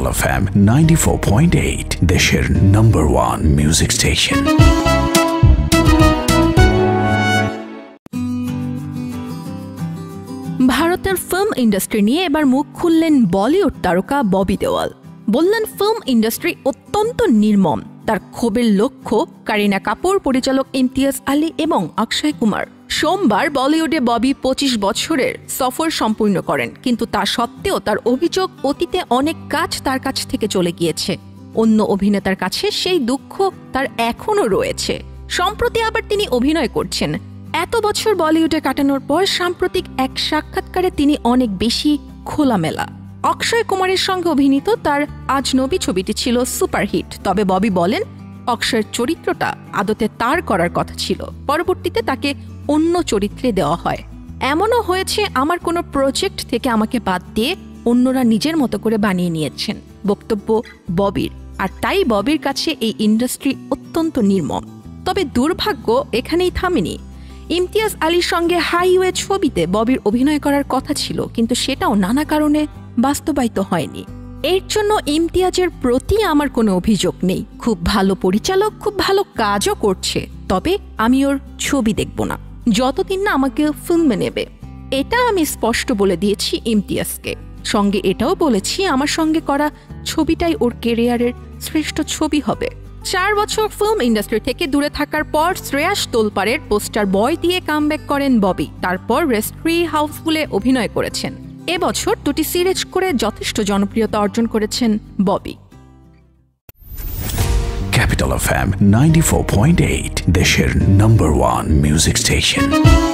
Capital FM 94.8 দেশের number 1 music station. ভারতের film industry নিয়ে এবার মুখ খুললেন বলিউড তারকা ববি দেওয়াল। বললেন ফিল্ম ইন্ডাস্ট্রি অত্যন্ত নির্মম। তার ক্ষোভের লক্ষ্য কারিনা কাপুর, পরিচালক ইমতিয়াজ আলী এবং অক্ষয় কুমার। সোমবার বলিউডে ববি 25 বছরের সফর সম্পূর্ণ করেন, কিন্তু তা সত্ত্বেও তার অভিযোগ অতীতে অনেক কাজ তার কাছ থেকে চলে গিয়েছে। অন্য অভিনেতার কাছে সেই দুঃখ তার এখনও রয়েছে। সম্প্রতি আবার তিনি অভিনয় করছেন। এত বছর বলিউডে কাটানোর পর সাম্প্রতিক এক সাক্ষাৎকারে তিনি অনেক বেশি খোলামেলা। অক্ষয় কুমারের সঙ্গে অভিনীত তার আজনবী ছবিটি ছিল সুপারহিট, তবে ববি বলেন অক্ষয়ের চরিত্রটা আদতে তার করার কথা ছিল, পরবর্তীতে তাকে অন্য চরিত্রে দেওয়া হয়। এমনও হয়েছে আমার কোনো প্রজেক্ট থেকে আমাকে বাদ দিয়ে অন্যরা নিজের মতো করে বানিয়ে নিয়েছেন, বক্তব্য ববির। আর তাই ববির কাছে এই ইন্ডাস্ট্রি অত্যন্ত নির্মম। তবে দুর্ভাগ্য এখানেই থামেনি। ইমতিয়াজ আলীর সঙ্গে হাইওয়ে ছবিতে ববির অভিনয় করার কথা ছিল, কিন্তু সেটাও নানা কারণে বাস্তবায়িত হয়নি। এর জন্য ইমতিয়াজের প্রতি আমার কোনো অভিযোগ নেই। খুব ভালো পরিচালক, খুব ভালো কাজও করছে, তবে আমি ওর ছবি দেখব না যতদিন না আমাকে ফিল্মে নেবে। এটা আমি স্পষ্ট বলে দিয়েছি ইমতিয়াজকে। সঙ্গে এটাও বলেছি আমার সঙ্গে করা ছবিটাই ওর ক্যারিয়ারের শ্রেষ্ঠ ছবি হবে। 4 বছর ফিল্ম ইন্ডাস্ট্রি থেকে দূরে থাকার পর শ্রেয়াস তোলপাড়ের পোস্টার বয় দিয়ে কামব্যাক করেন ববি। তারপর রেস্ট্রি হাউসফুলে অভিনয় করেছেন। এবছর 2টি সিরিজ করে যথেষ্ট জনপ্রিয়তা অর্জন করেছেন ববি। Capital FM 94.8 দেশের নাম্বার 1 মিউজিক স্টেশন।